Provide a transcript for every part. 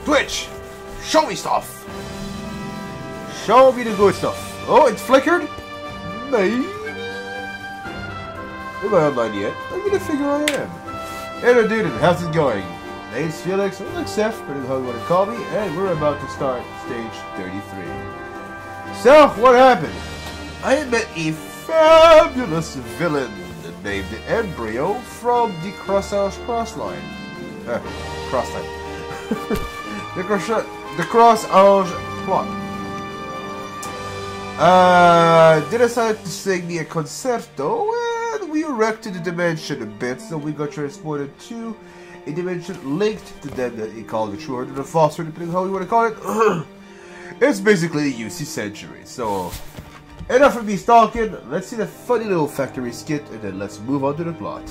Twitch! Show me stuff! Show me the good stuff. Oh, it's flickered? No. Am I online yet? I'm gonna figure I am. Hey there, dude, how's it going? Name's Felix, or like Seth, depending on how you want to call me, and we're about to start stage 33. So, what happened? I met a fabulous villain named Embryo from the Crosshouse Crossline. Crossline. the Crosshouse plot. They decided to sing me a concerto, and we erected the dimension a bit, so we got transported to a dimension linked to them that he called the true or the false, depending on how you want to call it. It's basically the UC century, so enough of me stalking, let's see the funny little factory skit, and then let's move on to the plot.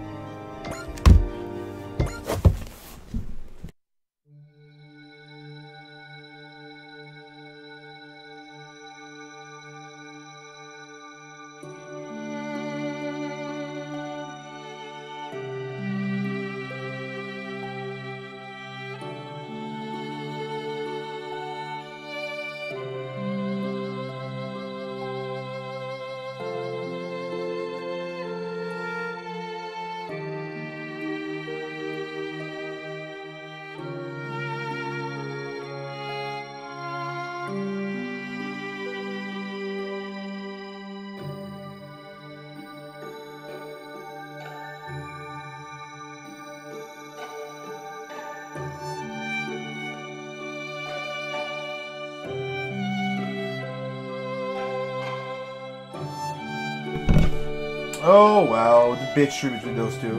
Oh wow, the big tree between those two.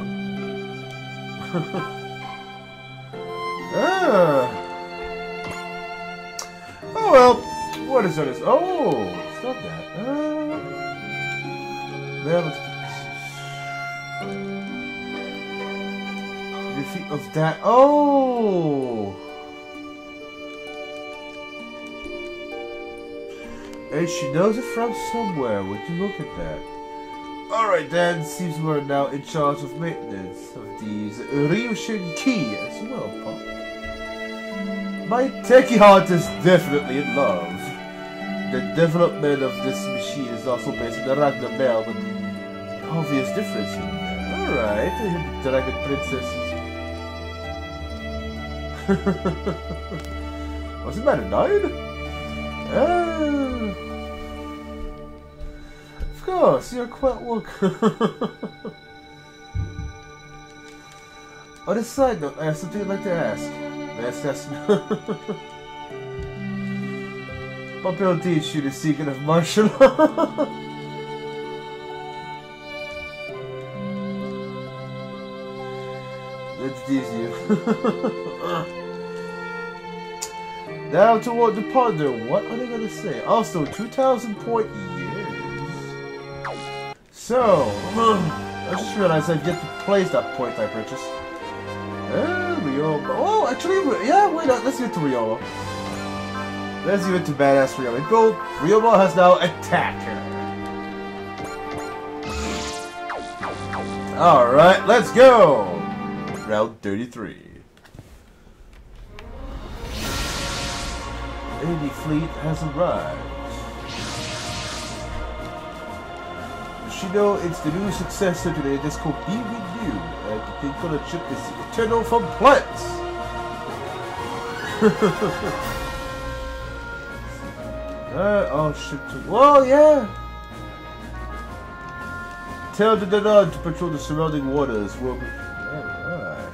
Oh well, what is that? Oh, it's not that. Defeat of that. Oh, and she knows it from somewhere. Would you look at that? Alright then, seems we're now in charge of maintenance of these Ryushin Key as well, Pop. My techie heart is definitely in love. The development of this machine is also based on the Ragnar Bell, but the obvious difference in there. Alright, the Dragon Princess. Wasn't that a 9? Of course, you're quite welcome. On a side note, I have something I'd like to ask. Poppy will teach you the secret of martial law. Let's tease you. Now toward the ponder, what are they gonna say? Also, 2,000 point years. So, I just realized I've yet to place that point I purchased. Ryoba. Oh, actually, yeah, why not? Let's give it to Ryoba. Let's give it to badass Ryoba. Go. Ryoba has now attacker. Alright, let's go! Round 33. Enemy fleet has arrived. You know, it's the new successor to the disco Be With You, and the thing called a chip is eternal from plants. Oh shit. Well, yeah. Tell the Danon to patrol the surrounding waters. Alright.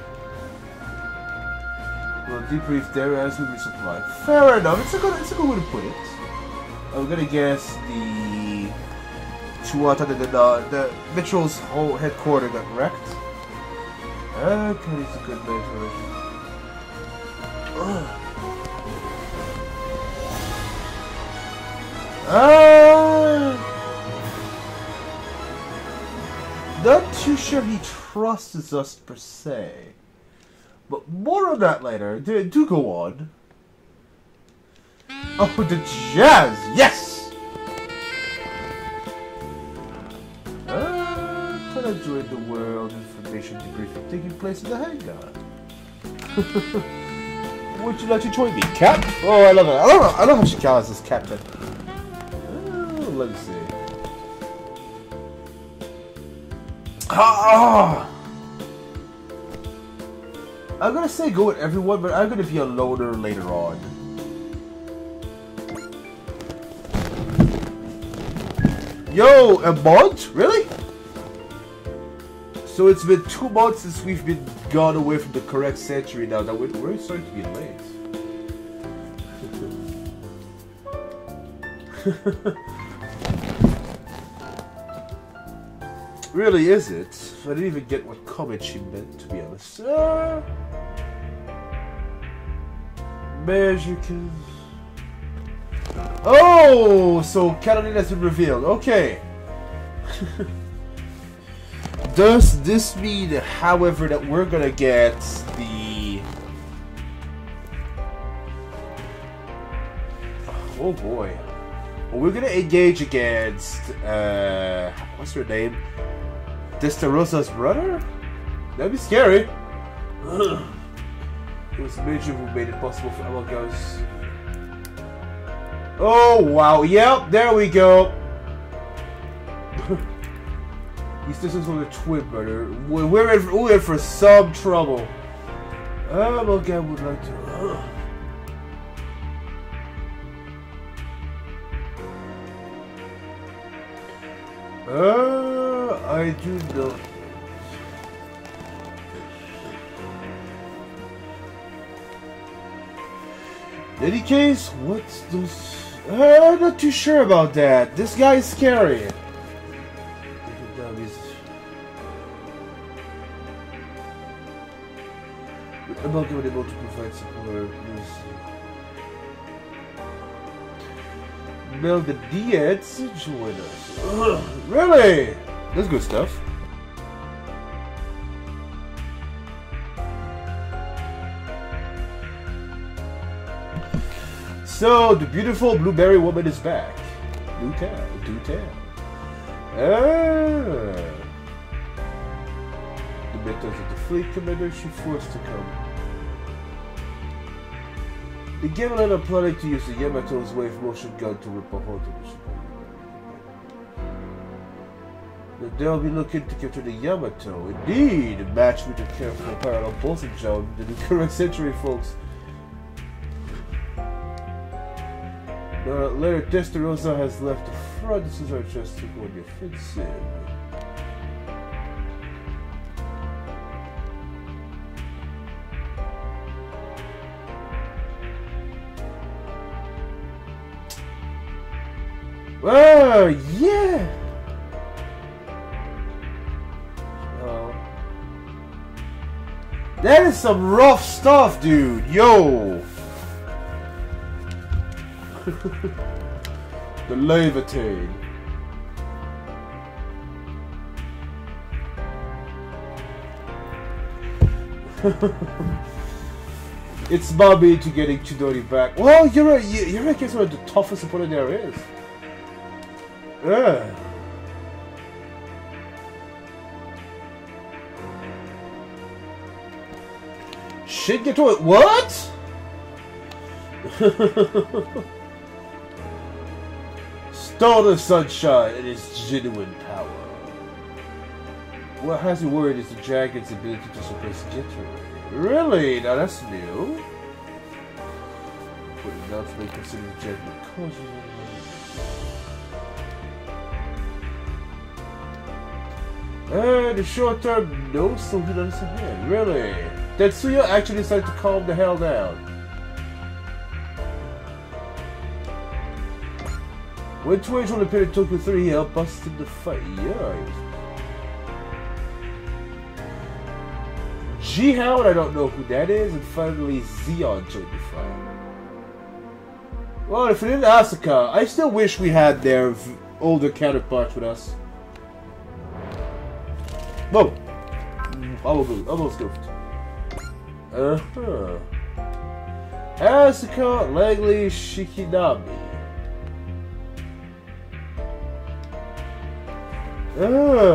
We'll debrief there as we resupply. Fair enough. It's a good way to put it. I'm gonna guess the Chuata, the Mitchell's whole headquarters got wrecked. Okay, it's a good mentor. Not too sure he trusts us per se. But more on that later. Do go on. Oh, the jazz! Yes! Can I join the world information debriefing taking place in the hangar? Would you like to join me, Cap? Oh, I love it. I love how she calls us Captain. Let's see. I'm gonna say go with everyone, but I'm gonna be a loner later on. Yo, a month? Really? So it's been 2 months since we've been gone away from the correct century now. That we're starting to get late. Really, is it? I didn't even get what comment she meant, to be honest. Measure can... Oh! So Catalina has been revealed. Okay. Does this mean, however, that we're gonna get the... Oh boy. Well, we're gonna engage against, what's her name? Destarosa's brother? That'd be scary. It was Major who made it possible for Among Us. Oh wow, yep, there we go. These sisters were the twin brother. We're in for some trouble. Among Us would like to. I do know. In any case, what's this? I'm not too sure about that. This guy is scary. I'm not going to be able to provide support. Mel the Diets join us. Really? That's good stuff. So the beautiful blueberry woman is back. Do tell. The methods of the fleet commander she forced to come. The Gamelan are planning to use the Yamato's wave motion gun to rip a hole to the ship. They'll be looking to capture the Yamato. Indeed, a match with a careful parallel pulsing jump in the correct century, folks. Later, Testarossa has left the front. This is our chance to go on the offensive. Oh, yeah! That is some rough stuff, dude. Yo! The Levitate. It's Bobby to getting Chidori back. Well, you're right. You're right. One of the toughest opponent there is. Shit, get to it. What? Stolen sunshine and its genuine power. What has me worried is the dragon's ability to suppress jittery. Really? Now that's new. But not to be considered dragon cautious. The short term no something on his hand. Really? Tetsuya actually decided to calm the hell down. When Twitch on the period Tokyo 3, he helped us in the fight. Yeah. G-Hound, I don't know who that is, and finally Zeon joined the fight. Well, if it isn't Asuka, I still wish we had their older counterparts with us. Whoa! Almost goofed. Asuka, Langley, Shikinami.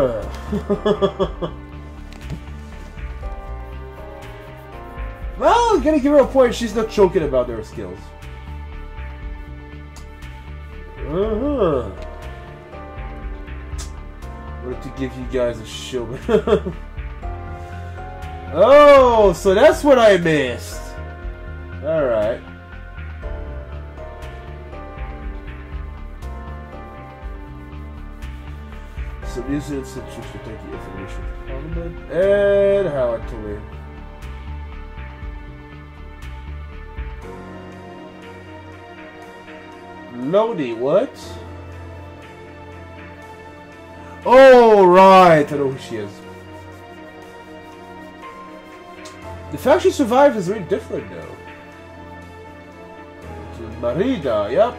Well, Well, gotta give her a point. She's not choking about their skills. Wanted to give you guys a show. Oh, so that's what I missed. Alright. So these are the tricks for taking information from Parliament and how to win. Lodi, what? Oh, right. I know who she is. The fact she survived is very different now. Marida, yep.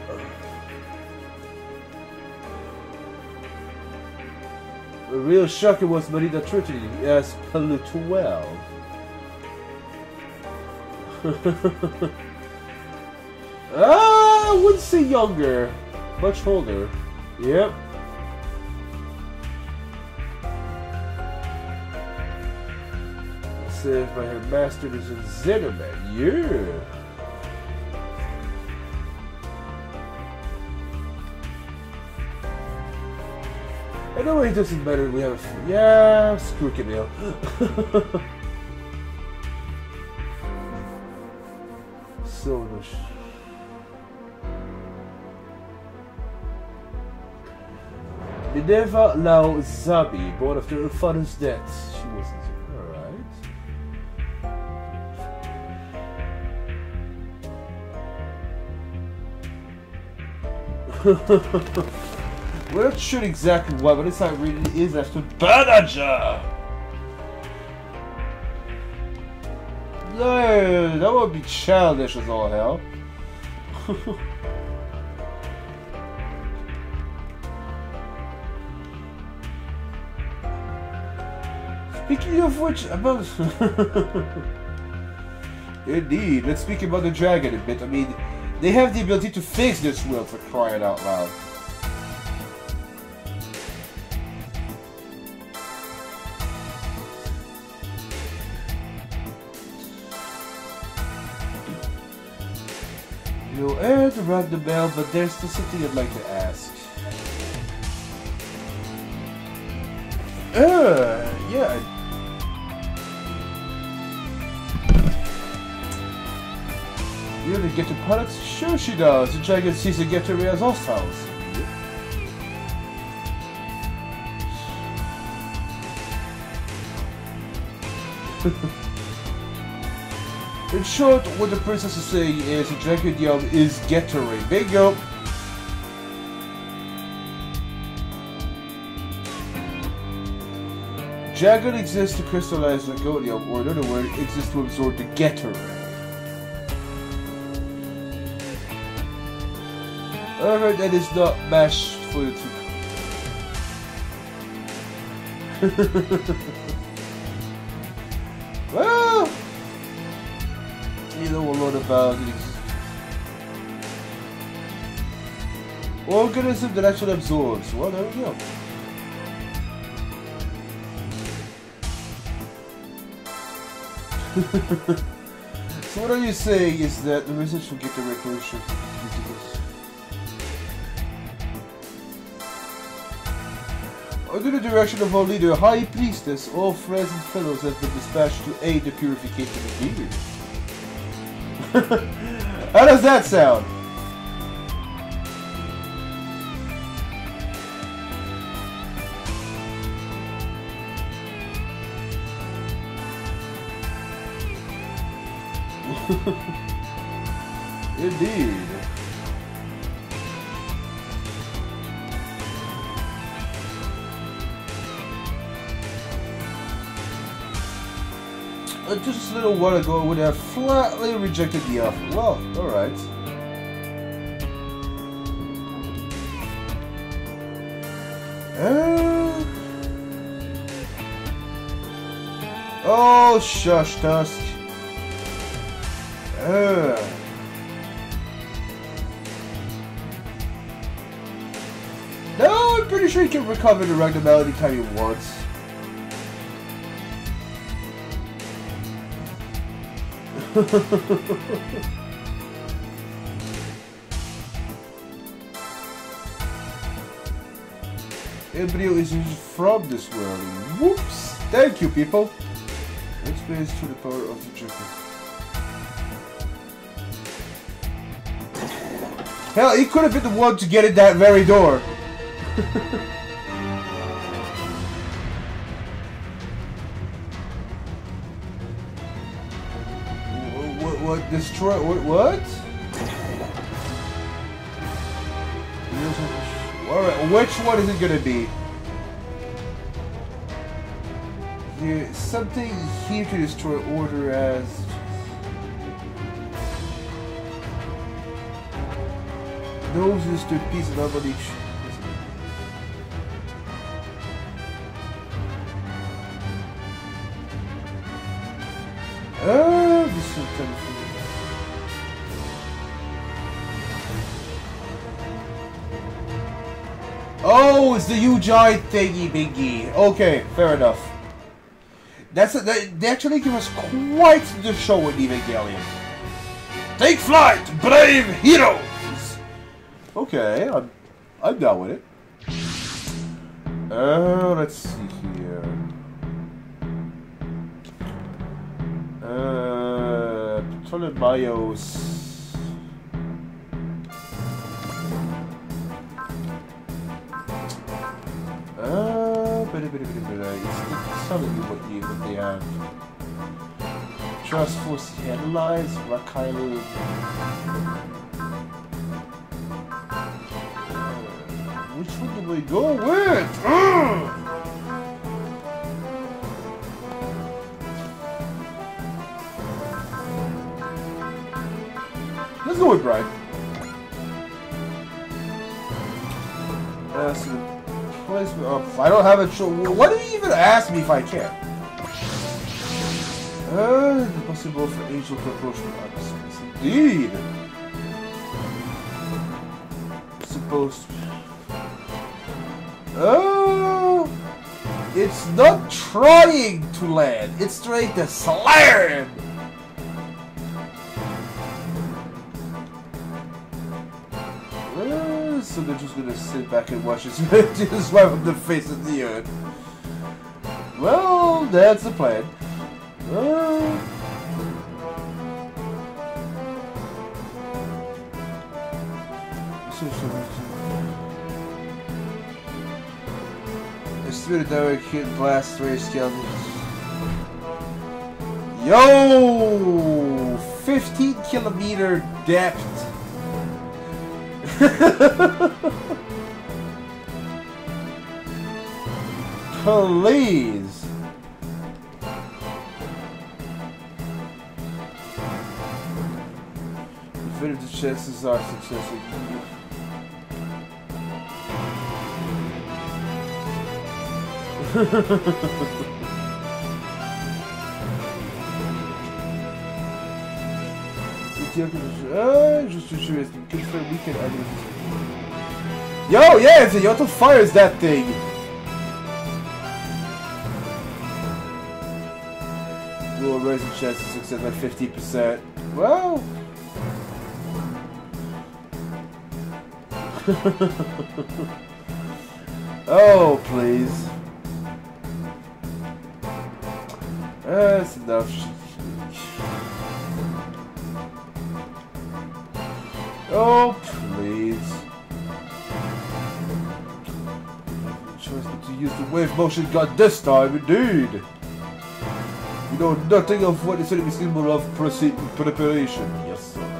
The real shocker was Marida Trinity as Palu 12. I wouldn't say younger, much older. Yep. Saved by her master is in Zenoman. Yeah. Anyway, it doesn't matter. We have a yeah, screw Camille. So much. Minerva Lau Zabi, born after her father's death. She wasn't alright. We're not sure exactly what, but it's not really is as to Banaja. No, that would be childish as all hell. Speaking of which, about indeed, let's speak about the dragon a bit. I mean, they have the ability to fix this world, for crying out loud. You'll air to ring the bell, but there's still something I'd like to ask. Yeah. You really get to products? Sure she does. The dragon sees the get to Ria's hostiles. In short, what the princess is saying is the dragon yell is Gettery. Bingo! Dragon exists to crystallize Dragonium, or in other words, exists to absorb the Gettery. However, that is not matched for the two. Well, you know a lot about it. Organism that actually absorbs. Well, there we go. So what are you saying is that the research will get the revolution ridiculous? Under the direction of our leader, High Priestess, all friends and fellows have been dispatched to aid the purification of demons. How does that sound? Indeed. Just a little while ago, I would have flatly rejected the offer. Well, alright. Oh, shush, Tusk. No, I'm pretty sure he can recover the Ragnarok anytime he wants. Embryo is from this world. Whoops! Thank you, people. Experience to the power of the Joker. Hell, he could have been the one to get in that very door. What? Destroy? What? Alright, which one is it gonna be? Here, something here to destroy order as... Those is the piece of abomination. This is something. Oh, it's the huge eye thingy bingy. Okay, fair enough. They actually give us quite the show in Evangelion. Take flight, brave heroes! Okay, I'm down with it. Let's see here. Ptolemaios. It's telling you what they have. Trust Force Analyze, Rakai. Which one do we go with? Let's go with Brian. I don't have a choice. Why do you even ask me if I can? Possible for angel proportional opposites. Indeed. Supposed to. Oh, it's not trying to land. It's trying to slam. So they're just gonna sit back and watch it just right on the face of the earth. Well, that's the plan. A spirit direct hit blast ray skeletons. Yo! 15-kilometer depth. Please. Even if the chances are successful. Just to show you, confirm we can argue. Yo, yeah, if the Yoto fires that thing. We'll raise the chance of success by 50%. Well. Oh, please. That's enough. Oh, please. Choice but to use the wave motion gun this time, indeed. You know nothing of what is a symbol of preparation. Yes, sir.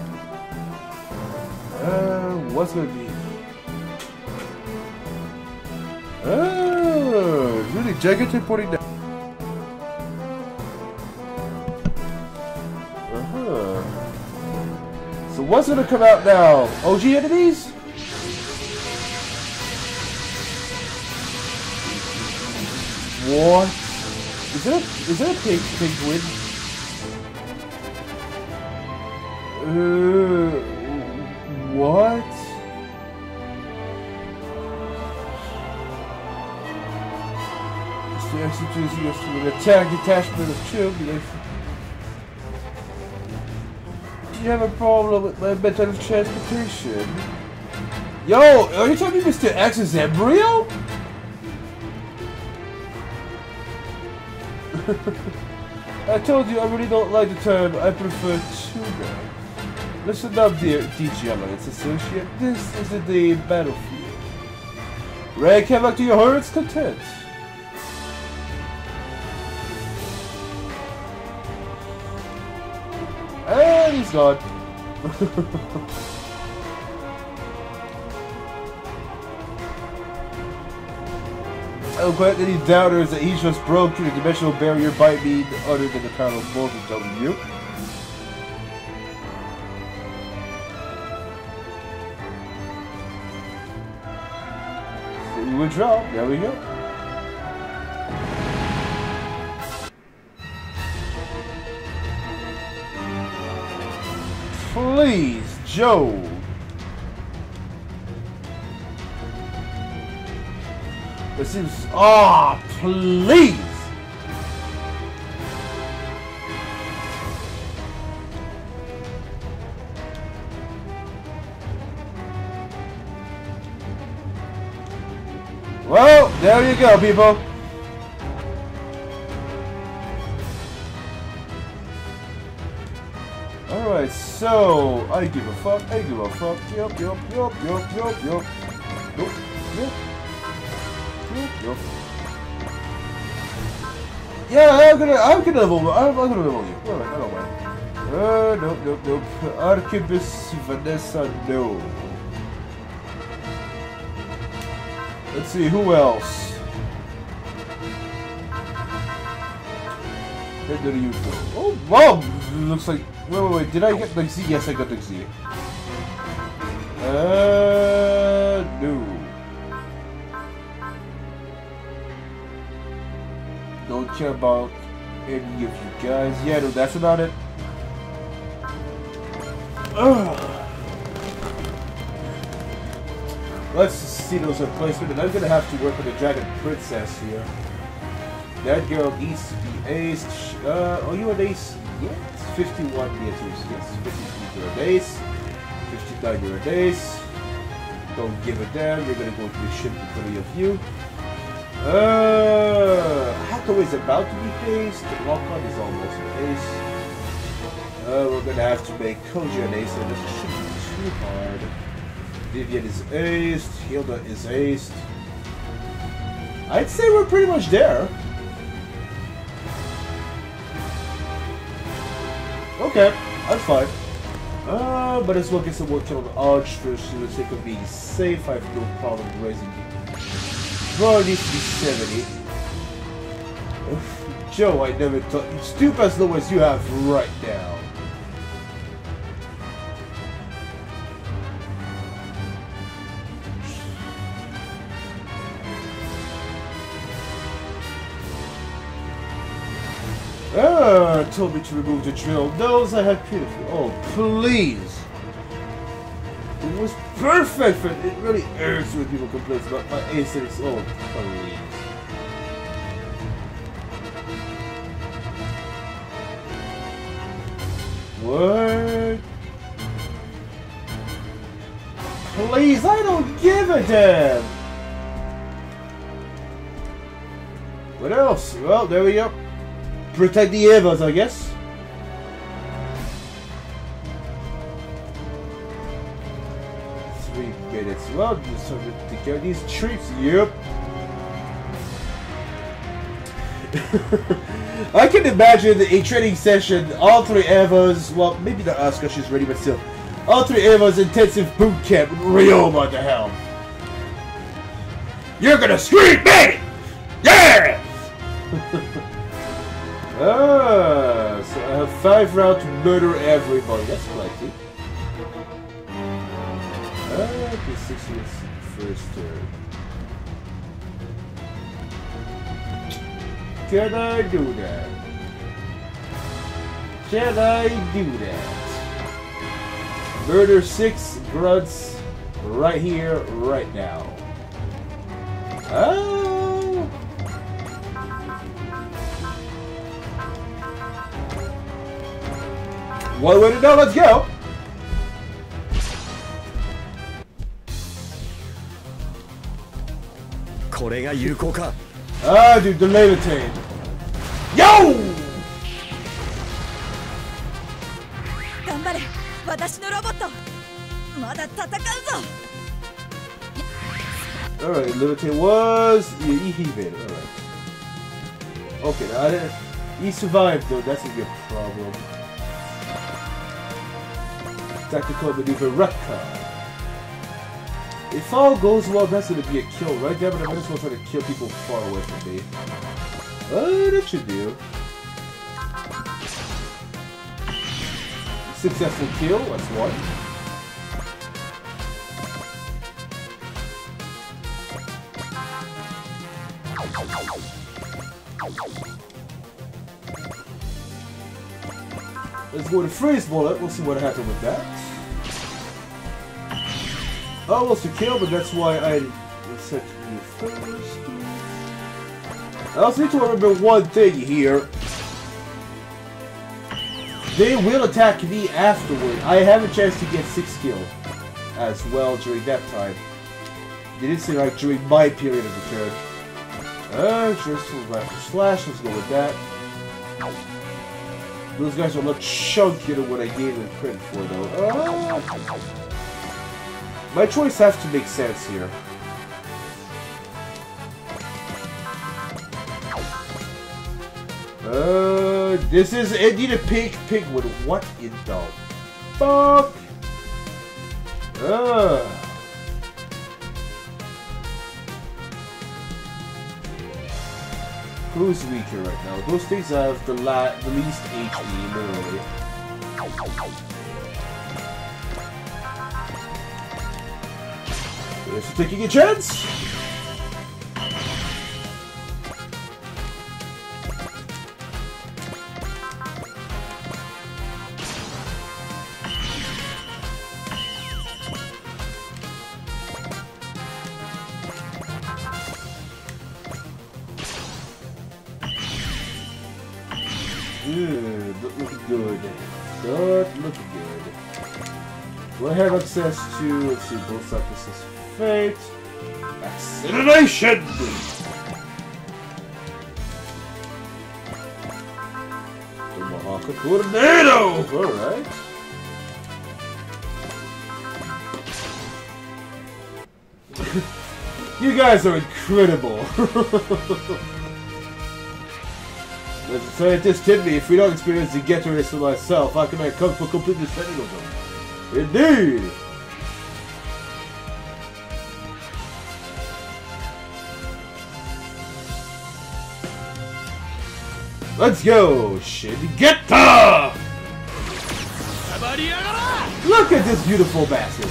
What's gonna be? Really gigantic putting down. So what's gonna come out now? OG enemies? What? Is it a penguin? What? It's the execution to an attack detachment of children. you have a problem with my method of transportation? Yo, are you talking Mr. X's Embryo? I told you I really don't like the term. I prefer tuna. Listen up, dear DG Alliance Associate. This isn't the battlefield. Wreak havoc to your heart's content. And he's gone. I'll grant any doubters that he just broke through the dimensional barrier by being other than the kind of voltage W. So we withdraw. There we go. Please, Joe. This seems. Oh, please! Well, there you go, people. Alright, so I give a fuck, I give a fuck. Yup. Yeah, I'm gonna level you. Alright, I don't mind. Nope. Archibus Vanessa, no. Let's see, who else? Where did you go? Oh, wow! Looks like. Wait. Did I get the Z? Yes, I got the Z. No. Don't care about any of you guys. Yeah, no, that's about it. Let's see those replacements. And I'm gonna have to work with the Dragon Princess here. That girl needs to be aced. Oh, you an ace? Yes. 51 meters. Yes. 53 you're an ace. 59 you're an ace. Don't give a damn. You're gonna go to the ship with 3 of you. Hathaway is about to be aced. Lockhart is almost an ace. We're gonna have to make Koji an ace, and this shouldn't be too hard. Vivian is aced. Hilda is aced. I'd say we're pretty much there. Okay, I'm fine. But let's look at some more kill on the Arch first for the sake of being safe. I have no problem raising the Bro, it needs to be 70. Joe, I never thought you'd stoop as low as you have right now. Told me to remove the drill. Those I had previously. Oh, please. It was perfect for it. Really irks when people complain about my aces. Oh, please. What? Please, I don't give a damn. What else? Well, there we go. Protect the Evas, I guess. Minutes. Well, just to get these treats. Yep. I can imagine a training session. All 3 Evas. Well, maybe not us because she's ready, but still. All 3 Evas intensive boot camp with Ryoma at the helm. You're gonna scream, baby! Yeah! So I have 5 rounds to murder everybody. That's plenty. Okay, 6 minutes first turn. Can I do that? Can I do that? Murder 6 grunts right here, right now. Oh! One way to know, let's go! Ah, dude, the levitate. Yo! 頑張れ私のロボットまだ戦うぞ Alright, levitate was... Yeah, he evaded, alright. Okay, now I didn't... He survived though, that's gonna be a problem. Tactical maneuver Rekka. If all goes well, that's gonna be a kill, right? Damn it, I might as well try to kill people far away from me. That should do. Successful kill, that's one. Let's go to freeze bullet. We'll see what happened with that. Almost a kill, but that's why I set you first. I also need to remember one thing here. They will attack me afterward. I have a chance to get 6 kills as well during that time. They didn't say like during my period of return. Just rifle slash. Let's go with that. Those guys are a lot chunkier than what I gave them credit for, though. My choice has to make sense here. This is indeed a pink penguin. What in the fuck? Who's weaker right now? Those things have the least HP, literally. Is taking a chance? Not looking good. Not looking good. Do I have access to, let's see, both access fate. Acceleration! Tomahawk tornado! Alright. You guys are incredible. As a scientist did me, if we don't experience the degeneracy myself, how can I come for complete understanding of them? Indeed! Let's go! Shigeta! Look at this beautiful bastard!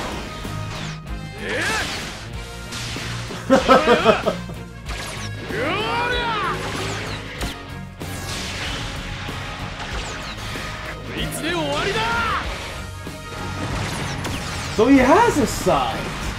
So he has a side.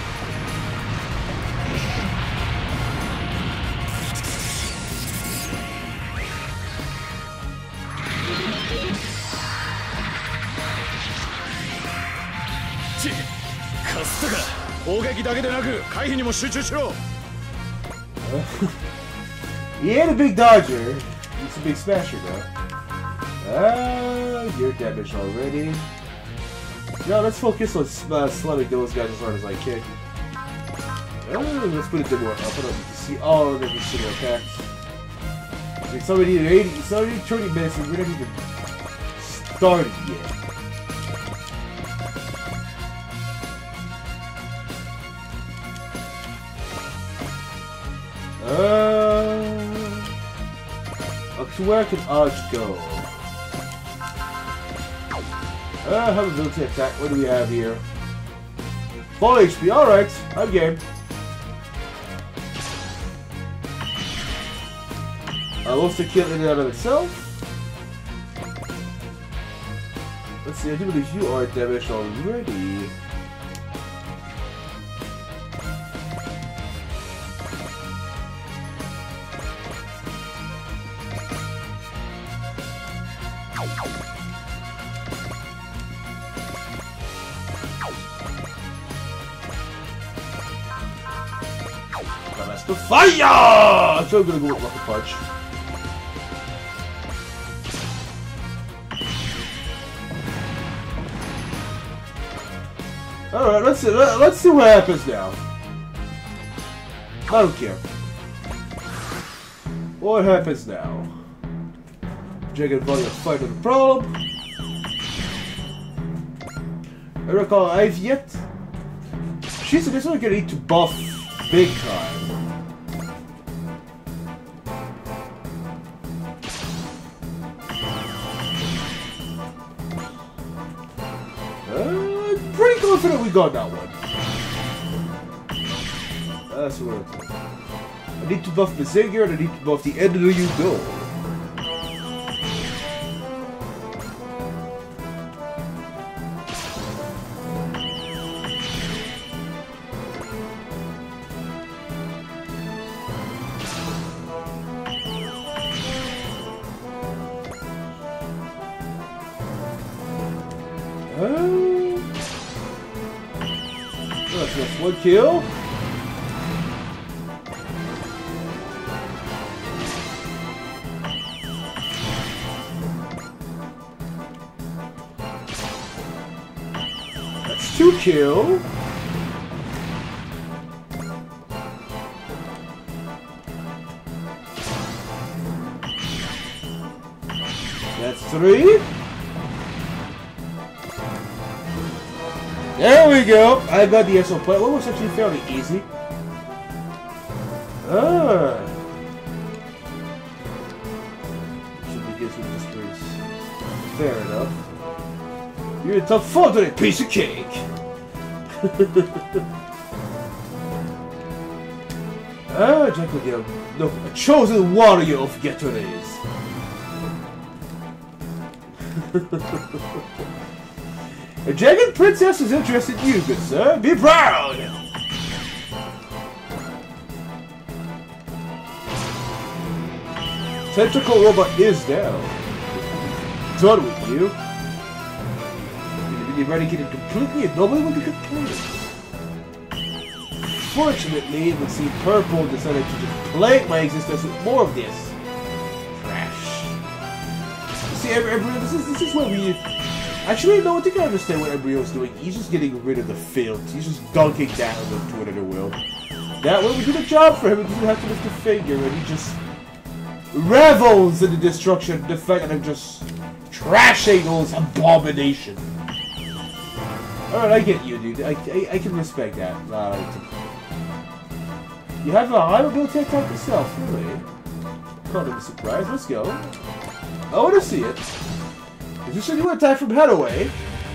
He ain't a big dodger. He's a big smasher though. You're damaged already. No, let's focus on slamming those guys as hard as I can. Let's put a bit more up. You can see all of every single attacks. It's already 30 minutes and we're not even started yet. Okay, where can Odge go? Have a military attack. What do we have here? Full HP. Alright. I'm game. What's the kill in and out of itself? Let's see. I do believe you are damaged already. That's the fire! So I'm gonna go with Rocket Punch. Alright, let's see what happens now. I don't care. What happens now? Dragon Body fight with the problem. I recall I've yet. She said this one gonna need to buff big time. Pretty confident we got that one. That's what it is. I need to buff the Zinger and I need to buff the end of you go. That's just one kill. That's 2 kills. That's 3. There we go! I got the SO play. What was actually fairly easy. Should begin with this place. Fair enough. You're a tough fun to that piece of cake! Jack again. Look, a chosen warrior of Ghetto-Rays. A dragon princess is interested in you, good sir. Be proud! Tentacle robot is down. Done with you. You've eradicated completely and nobody will be complaining. Fortunately, it would seem Purple decided to just plague my existence with more of this trash. You see, Embryo, this is what we... Actually, no, I think I understand what Embryo's doing. He's just getting rid of the filth. He's just dunking down into another world. That way we do the job for him. He doesn't have to lift a finger, and he just revels in the destruction, the fact that I'm just trashing those abominations. Alright, I get you, dude. I can respect that. You have a high mobility attack yourself, really? Caught him a surprise. Let's go. I want to see it. Is this a new attack from Headaway?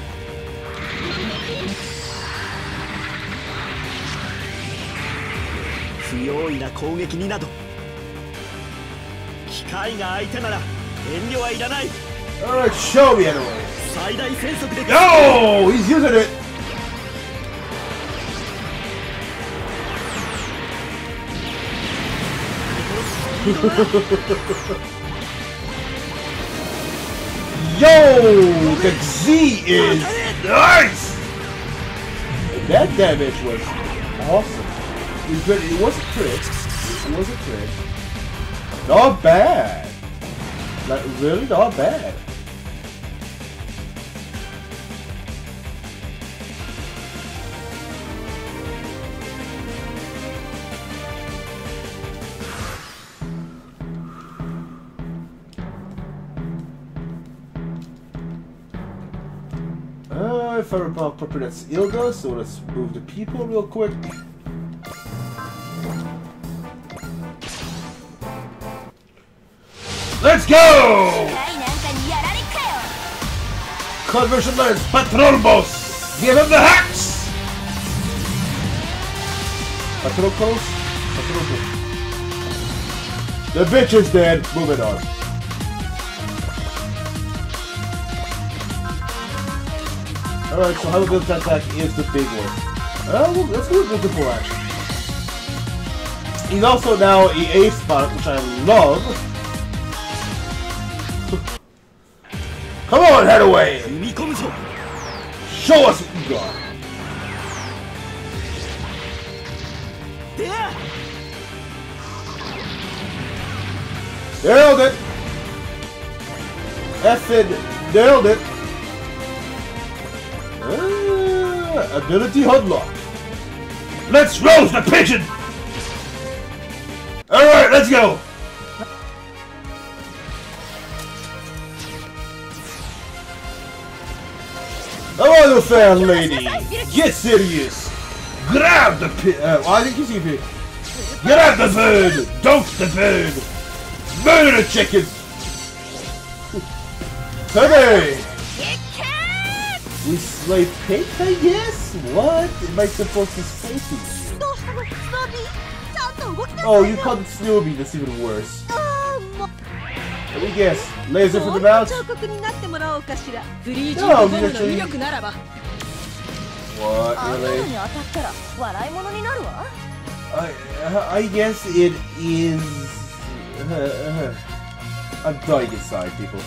Alright, show me Headaway. No! He's using it! Yo! The Z is nice! That damage was awesome. It was a crit. It was a crit. Not bad. Like, really not bad. If I recall properly, that's Ilga, so let's move the people real quick. Let's go! Conversion lens, Patrol Boss! Give him the hacks! Patrol Boss? Patrol Boss. The bitch is dead, moving on. Alright, so how about this attack is the big one. Well, let's go with multiple action. He's also now an A spot, which I love. Come on, Headaway! Show us what you got! Nailed it! Effin' nailed it! Ability unlocked. Let's roast the pigeon! Alright, let's go! Come on, little fair lady! Get serious! Grab the I think you see me. Grab the bird! Dunk the bird! Murder the chicken! Today! We slay pig, I guess? What? Am I supposed to slay to you? Oh, you called it Snoopy, that's even worse. Let me guess. Laser for the mouth? No, actually... What, really? I guess it is... I'm dying inside, people.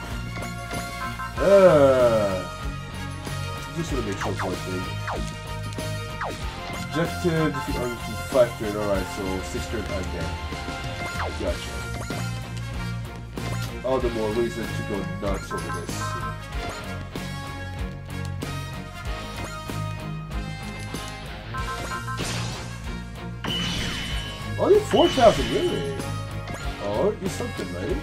Just want to make sure it's one thing. Objective, defeat armies from 5 turn, alright, so 6 turn, I'm dead. Gotcha. All the more reason to go nuts over this. Only 4,000, really? Oh, you're something, right?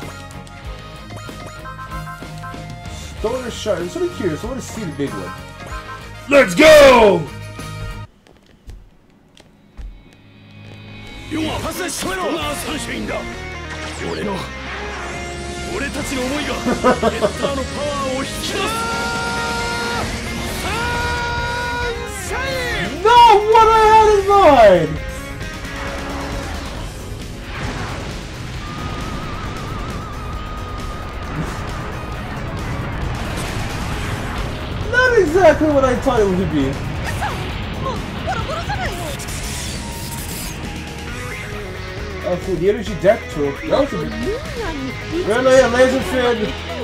Stoner shot. I'm sort of curious. I want to see the big one. Let's go! No! What I had in mind! Not exactly what I thought it would be. Oh, for the energy deck tool. That was a big... Really? A laser fin?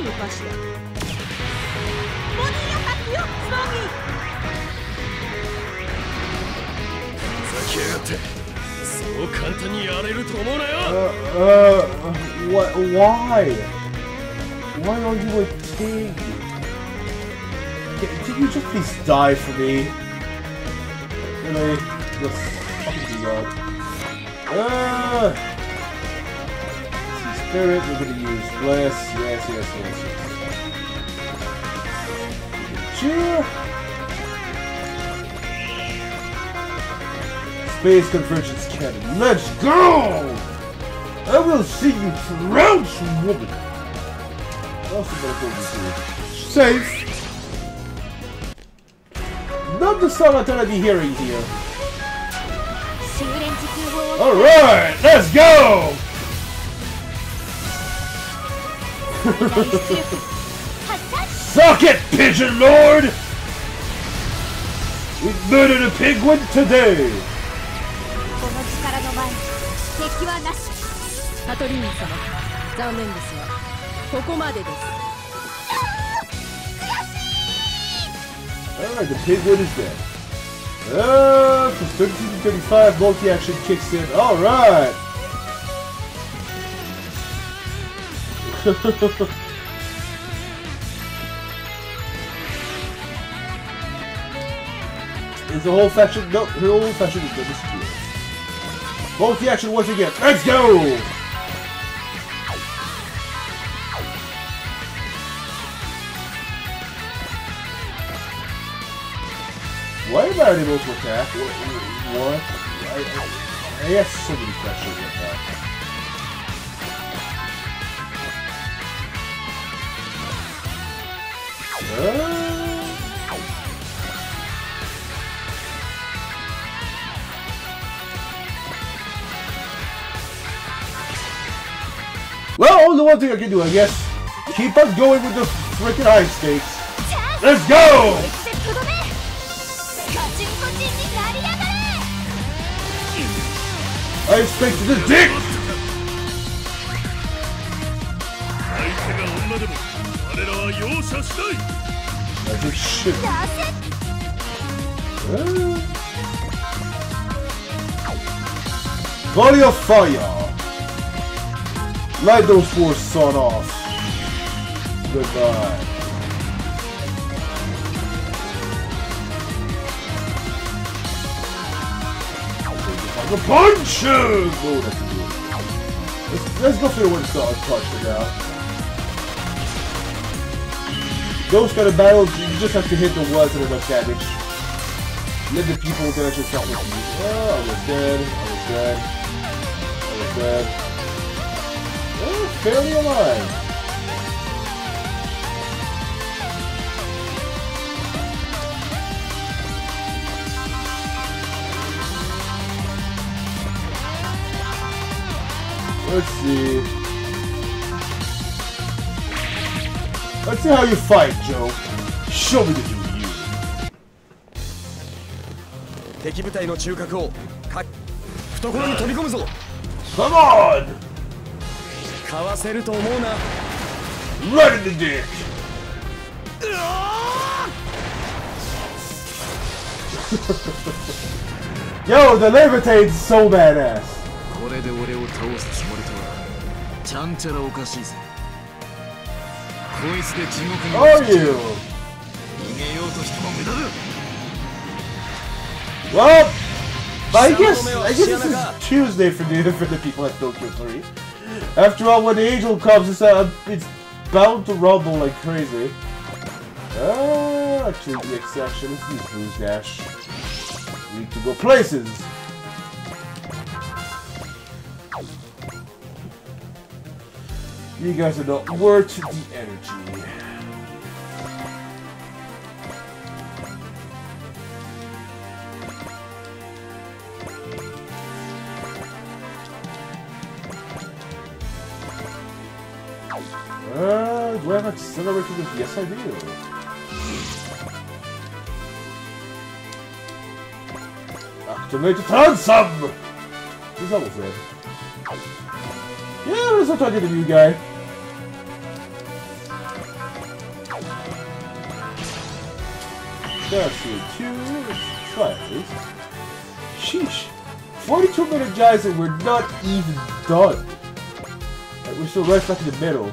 What? Why? Why are you a pig? Can you just please die for me? Really? Just fucking be God. Spirit, we're gonna use Bless. Yes. Sure. Space Convergence Cannon. Let's go! I will see you trounce, woman. Also gonna go this here. Safe. Not the song I'm gonna be hearing here. Alright, let's go! Suck it, Pigeon Lord! We murdered a penguin today! Alright, the penguin is dead. From 13 to 35, multi-action kicks in. Alright! Is the whole faction? Nope, her whole faction is going to disappear. Multi-action once again. Let's go! Why am I unable to attack? What? I have so many questions with that. Well, only one thing I can do, I guess. Keep on going with the freaking high stakes. Let's go! I expected a dick! Magic shit. Body of fire! Light those four sawed off. Goodbye. The punches! Oh, that's good. Let's go for the one star punch for now. Those kind of battles, you just have to hit the ones that are much damage. Let the people that actually count with you. Oh, I was dead. I was dead. I was dead. Oh, fairly alive. Let's see. Let's see how you fight, Joe. Show me the do you. 敵部隊の中核を懐に飛び込むぞ。 Come on! かわせると思うな。 Right in the dick! Yo, the levitate's so badass. これで俺を倒すつもりとはちゃんちゃらおかしいぜ。こいつで地獄に Are you? 逃げようとしても無駄だ。 Well, I guess this is Tuesday for the people at Tokyo 3. After all, when the angel comes, it's bound to rumble like crazy. Actually, the exception is these Blues Dash. We need to go places. You guys are not worth the energy. Do I have accelerated this? Yes, I do. Activate the transom! He's almost dead. Yeah, let's not talk to the new guy. That's two. Let's try it, please. Sheesh. 42-minute giants and we're not even done. Like, we're still right back in the middle.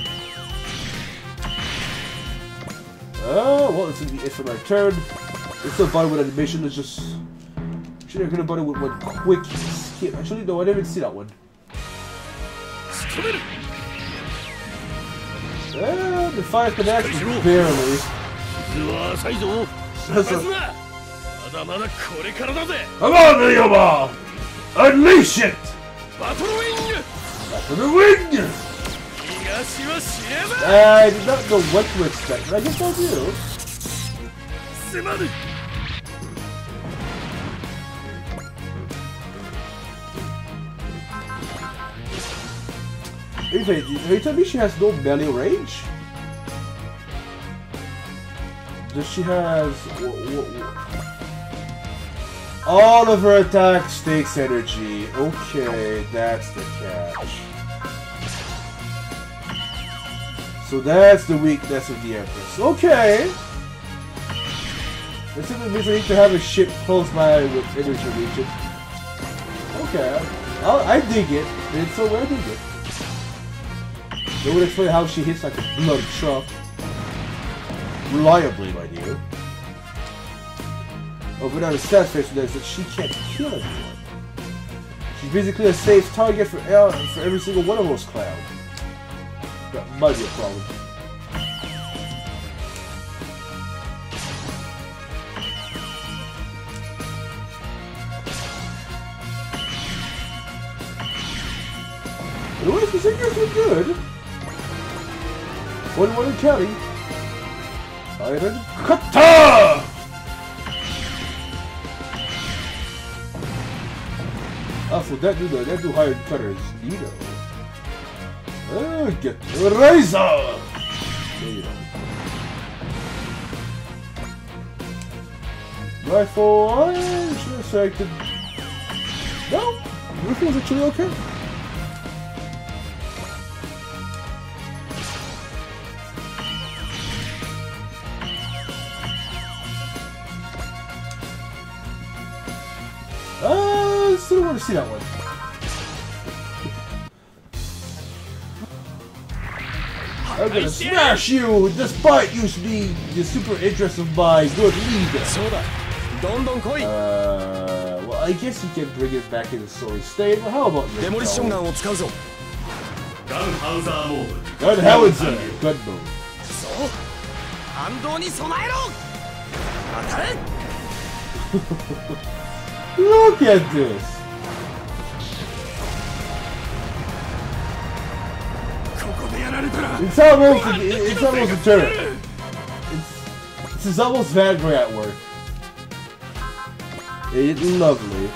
Oh, well, it's gonna be it for my turn. Let's still button with animation. Let's just. Actually, I'm gonna button with one quick skip. Actually, no, I didn't even see that one. The fire connects barely. Come on, Ryoma! Unleash it! Battle the wing! I did not know what to expect, but I guess I'll do. Are you telling me she has no melee range? Does she has... All of her attacks takes energy. Okay, that's the catch. So that's the weakness of the Empress. Okay! That simply means I need to have a ship close by with energy region. Okay, I dig it. It's so I dig it. They would explain how she hits like a blood truck. Reliably, mind you. Oh, without a stat face is that she can't kill anyone. She's basically a safe target for every single one of those clowns. That might be a problem. Anyways, the singers are good. 1-1 in county. Iron Kata! Ah, so that do higher cutter is Nino. Get the razor! There you go. Rifle, I should have selected. No, rifle is actually okay. Still want to see that one. I'm gonna smash you despite you being the super interest of my good leader. Well, I guess you can bring it back in the solid state, but how about this? Demolition gun を使うぞ Gun howitzer! Gun mode. そう反動に備えろ当たれ Look at this! It's almost a turret. It's almost Vanguard at work. It's lovely.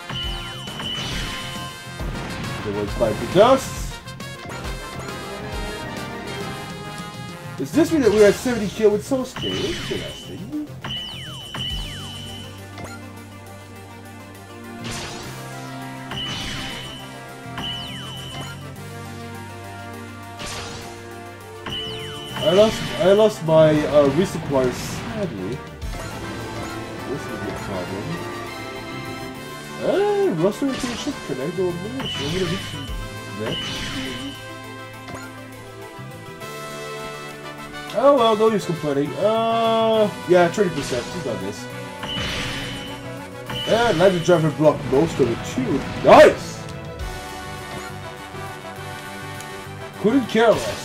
The ones bite the dust. Does this mean that we're at 70 kill with Sosuke? Interesting. I lost my resupply sadly. This is a good problem. Rust rotation, can I go a minute? So I'm gonna reach that. Oh well, no use complaining. Yeah, 30%. We've done this. And Legend Driver blocked most of it too. Nice! Couldn't care less.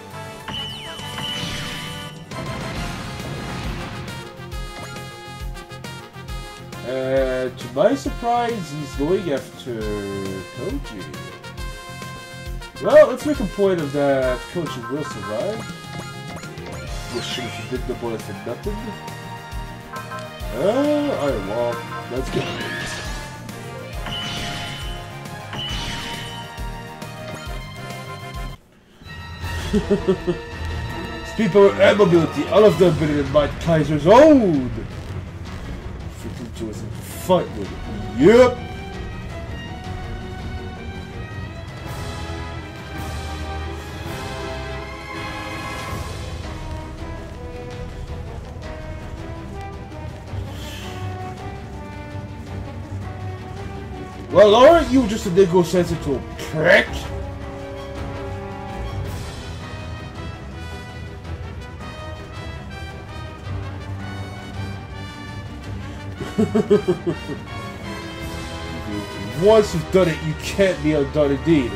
To my surprise, he's going after Koji. Well, let's make a point of that Koji will survive. This should have been the bullet for nothing. Alright, well, let's get it. Speed, power, and mobility, all of them better than Mike Kaiser's own! Freaking to us to fight with it. Yep! Well, aren't you just a ego-sensitive prick? Once you've done it, you can't be undone indeed.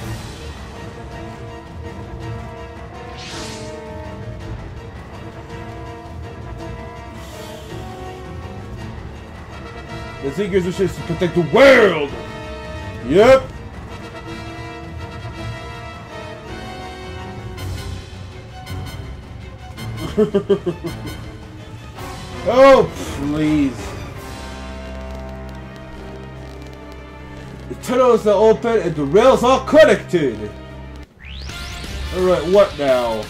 The Seeker's wish is to protect the world! Yep! Oh, please. The tunnel is now open and the rails are connected! Alright, what now?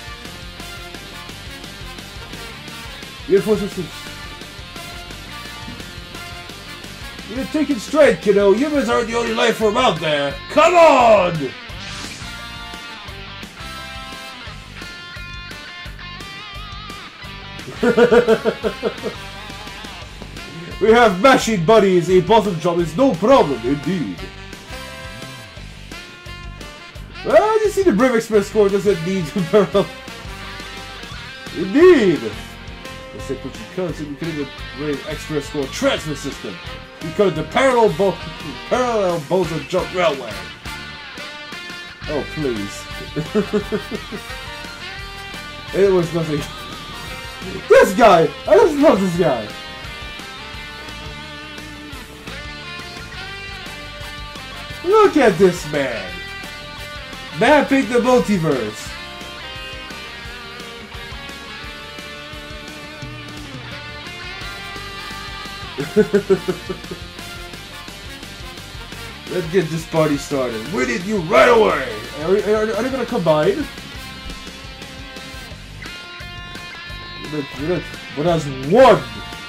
Reinforcements. You're taking straight, kiddo. Humans aren't the only life form out there. Come on! We have machine buddies. A bottom job is no problem, indeed. Well, you see the Brave Express score doesn't need to Indeed! Let's say what you could, so we could even Brave Express score transfer system. Because the parallel Bozo Jump Railway. Oh, please. It was nothing. This guy! I just love this guy! Look at this man! Mapping the multiverse! Let's get this party started. We need you right away! Are they gonna combine? But as one!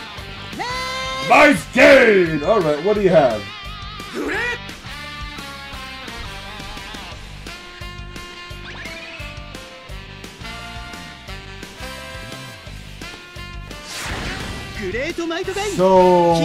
Nice gain! Alright, what do you have? So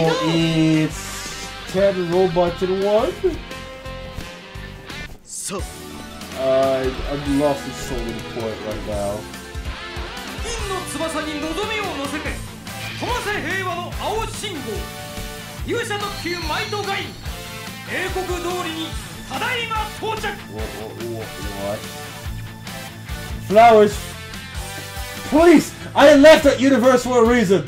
it's 10 robots in one? So I'm lost in so many points right now. 銀の翼に望みを乗せて飛ばせ平和の青信号勇者特急マイトガイン英国通りにただいま到着 What? Flowers! Please! I left that universe for a reason!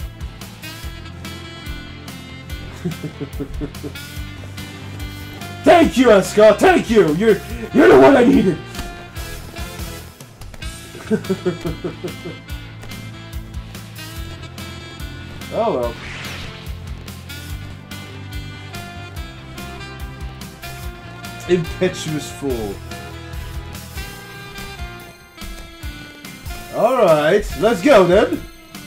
Thank you, Asuka! Thank you! You're the one I needed! Oh well. Impetuous fool. Alright, let's go then!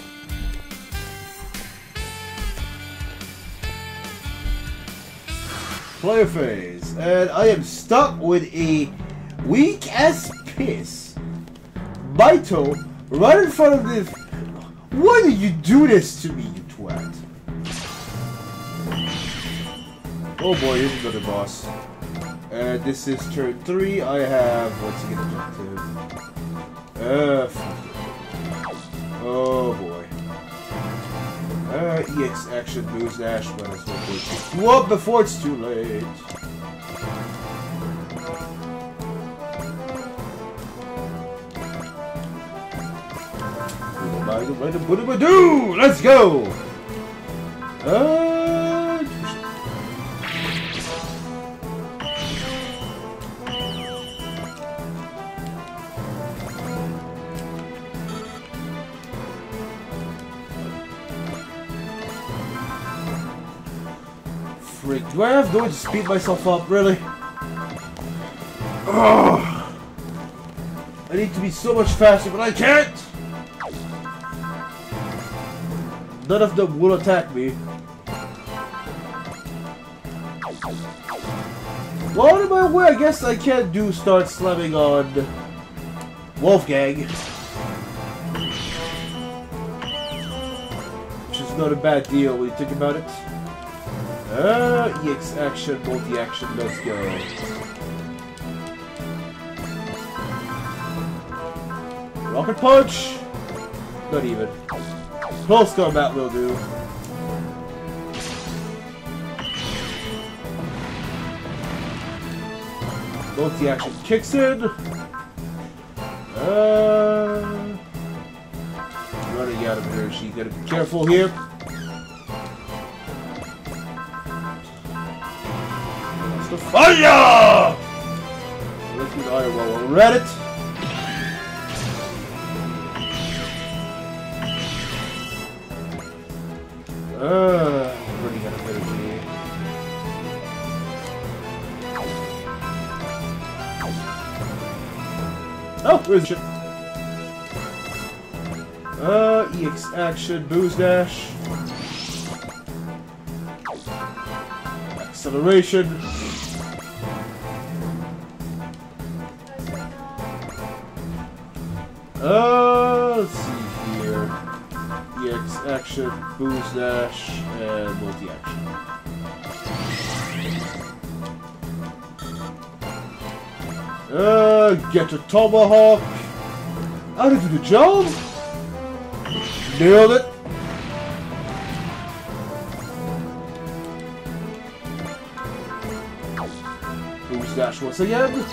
Player phase. And I am stuck with a weak as piss Baito right in front of this. Why did you do this to me, you twat? Oh boy, here's another boss. And this is turn 3. I have what's again objective? Oh boy. EX action boost dash, but as well pick you up before it's too late. Let's go! Frick, do I have no way to speed myself up, really? Ugh. I need to be so much faster, but I can't! None of them will attack me. Well, in my way, I guess I can start slamming on Wolfgang. Which is not a bad deal when you think about it. EX action, multi-action, let's go. Rocket punch! Not even. Close combat will do. Multi-action kicks in. Running out of energy. Gotta be careful here. That's the fire! Let's do the iron while we're at it. Running out of energy. Oh, where's the shit? EX action, boost dash. Acceleration. Let's see here. EX action, boost dash, and multi-action. Get a tomahawk. How to do the job? Nailed it. Boost dash once again.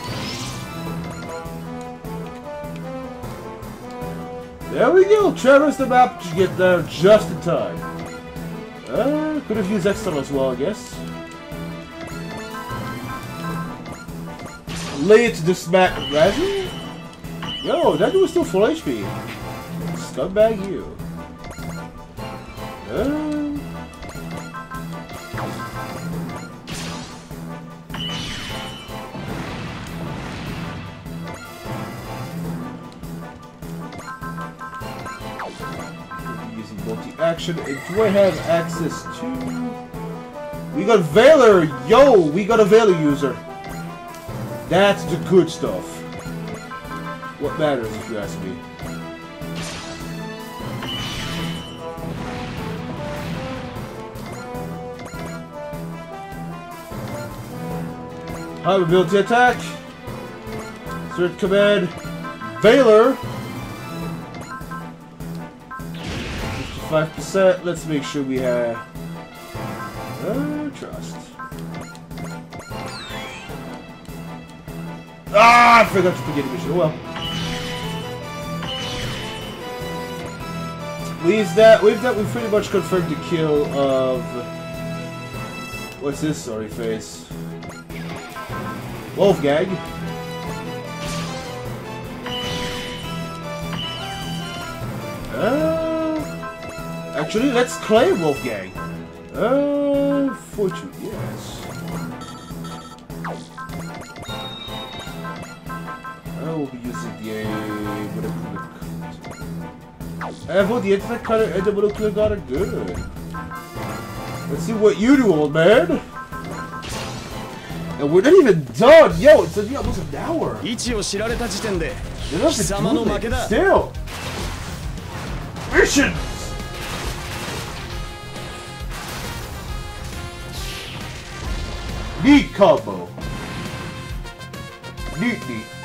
There we go. Traverse the map to get there just in time. Could have used extra as well, I guess. Lay it to the smack. Razzie? Yo, that dude was still full HP. Scumbag you. Using multi-action. And do I have access to... We got Valor! Yo! We got a Valor user. That's the good stuff. What matters, if you ask me. High ability attack. Third command, Valor. 55%. Let's make sure we have trust. Ah, I forgot to begin the mission. Oh well. We've pretty much confirmed the kill of what's this sorry face? Wolfgang. Actually, let's claim Wolfgang. Fortune, yes. I will be using the the internet cutter and the molecular gun are good. Let's see what you do, old man. And we're not even done. Yo, it's almost an hour. Still. Missions. Neat combo. Neat.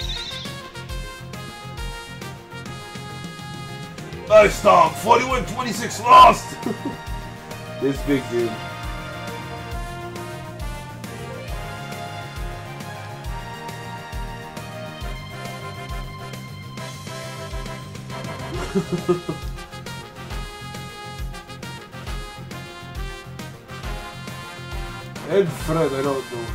Nice dog. 41-26 lost. This big dude. And Fred, I don't know.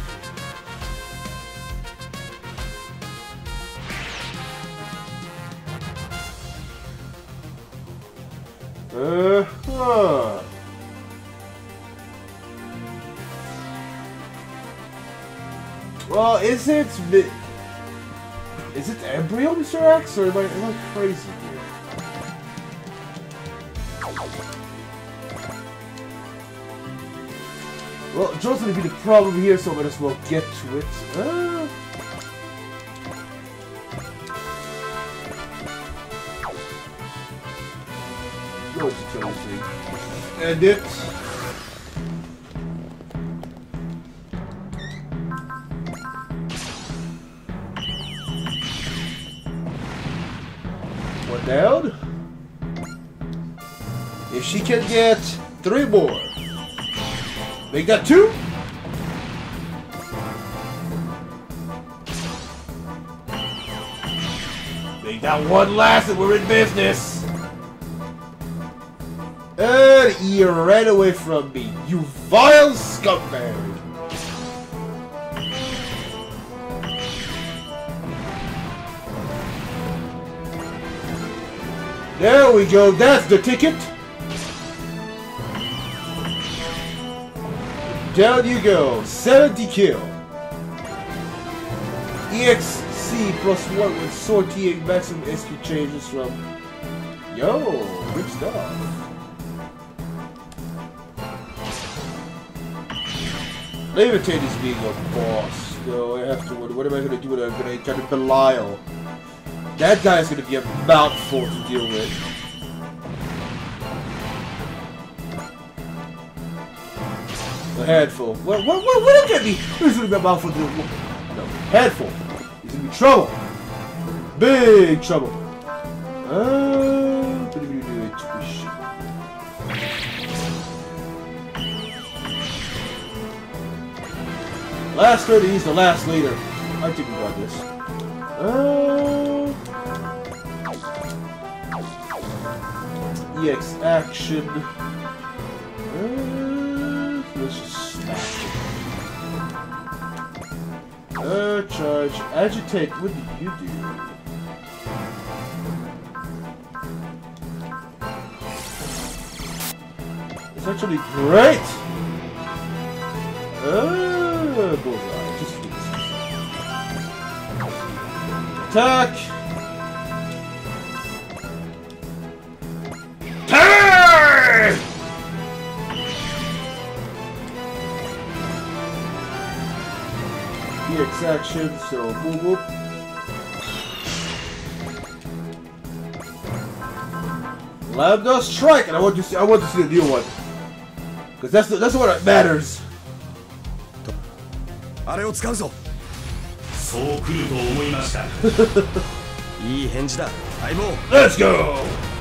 Well, is it Embryo, Mr. X, or am I crazy here? Well, Joe's gonna be the problem here, so I might as well get to it. Go to Chelsea. And it. One down. If she can get 3 more. Make that 2. Make that 1 last and we're in business. And you ran away from me, you vile scumbag. There we go, that's the ticket. Down you go, 70 kill. EXC +1 with sorting maximum SQ changes from. Yo, good stuff. Levitate is being a boss, though. I have to wonder, what am I gonna do when I'm gonna kind of Belial? That guy's gonna be a mouthful to deal with. A handful. What look at me! He's gonna be a mouthful to deal with. No, handful. He's gonna be trouble. Big trouble. Last 30, he's the last leader. I think we got this. EX action. Let's just smash it. Charge. Agitate. What did you do? It's actually great! Bullseye. Just do this. Attack! Turn! EX action, so boop boop. Lambda strike, and I want to see the new one. Because that's what matters. そう来ると思いました。 いい返事だ相棒。 Let's go!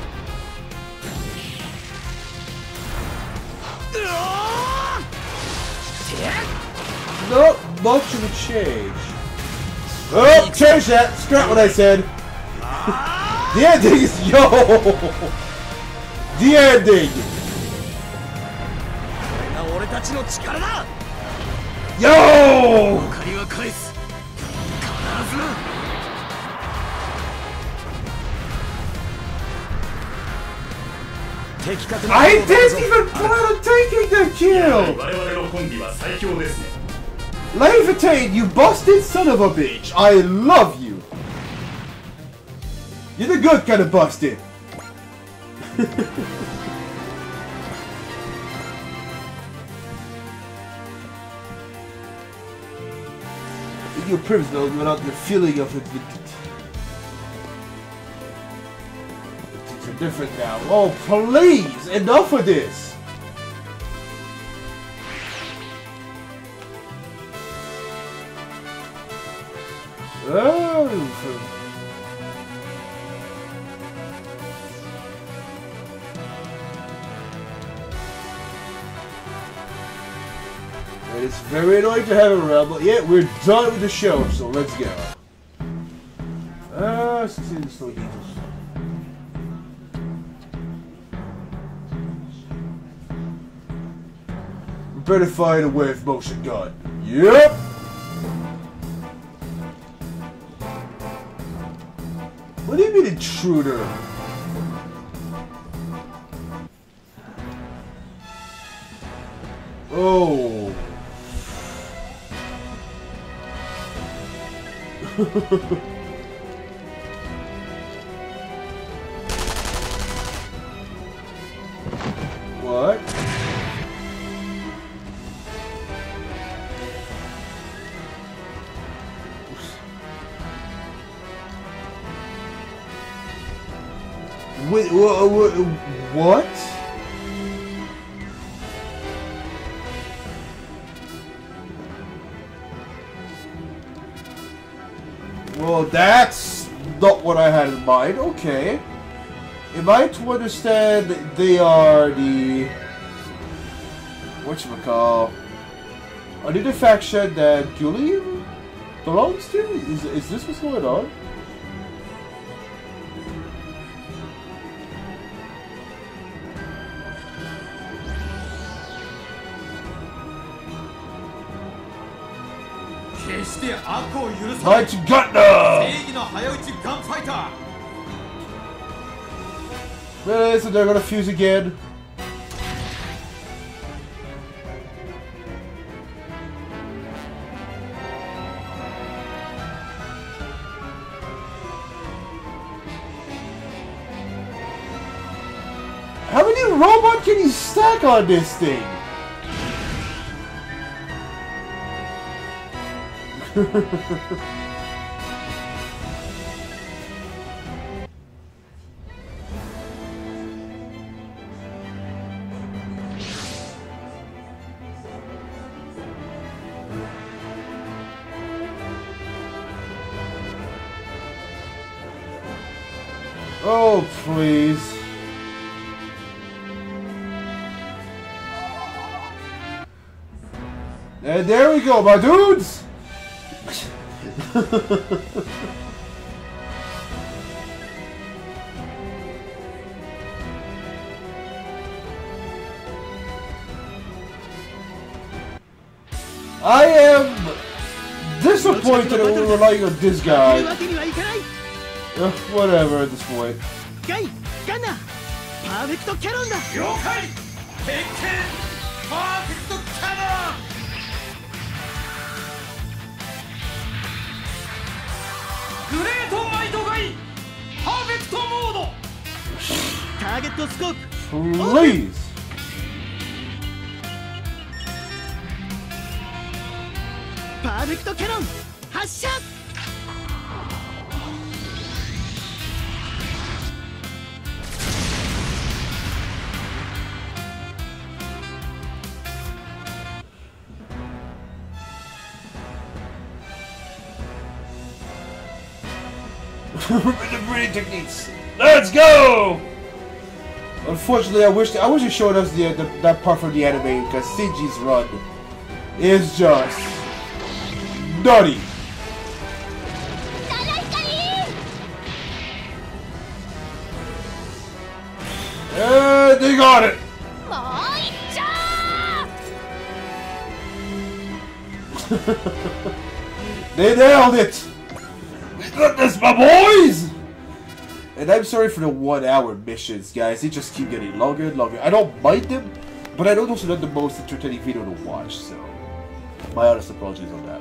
Not much of a change. Oh, change that! Scrap what I said! The ending is... Yo! The ending! これが俺たちの力だ。 Yo! 借りは返す。必ずな。 I didn't even plan on taking the kill! 我々のコンビは最強ですね。 Levitate, you busted son of a bitch! I love you! You're the good kind of busted! Your prisoner without the feeling of it. Things are different now. Oh, please! Enough of this! Oh. It's very annoying to have it around, but yeah, we're done with the show, so let's go. 16 still equals. We better find a wave motion gun. Yep! What do you mean intruder? Oh. What? Wait, what? Well, that's not what I had in mind. Okay. Am I to understand that they are the... whatchamacall? Are they the faction that Julian belongs to? Is this what's going on? Might Gutner! Really? So they're gonna fuse again? How many robots can you stack on this thing? Oh, please. And there we go, my dudes! I am disappointed that we're relying on this guy. Whatever at this point. Please. The breathing techniques. Let's go! Unfortunately, I wish it showed us that part from the anime because Shinji's run is just nutty. And they got it. They nailed it. We got this, my boys. And I'm sorry for the 1 hour missions, guys. They just keep getting longer and longer. I don't mind them, but I know those are not the most entertaining video to watch, so my honest apologies on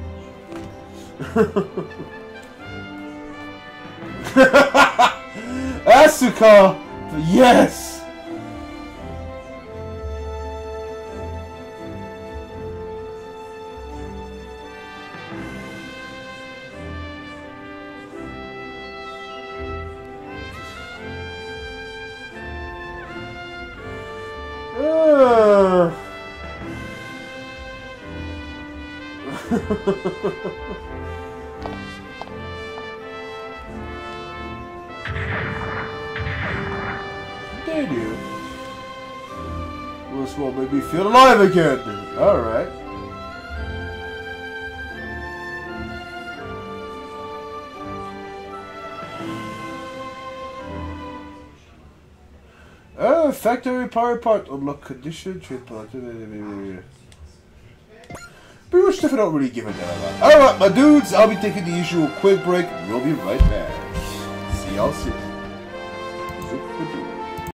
that. Asuka! Yes! They do. Well, this will make me feel alive again. Alright. Factory power part. Unlock condition. Trade part. Pretty much stuff I don't really give a damn about. Alright, my dudes, I'll be taking the usual quick break. We'll be right back. See y'all soon.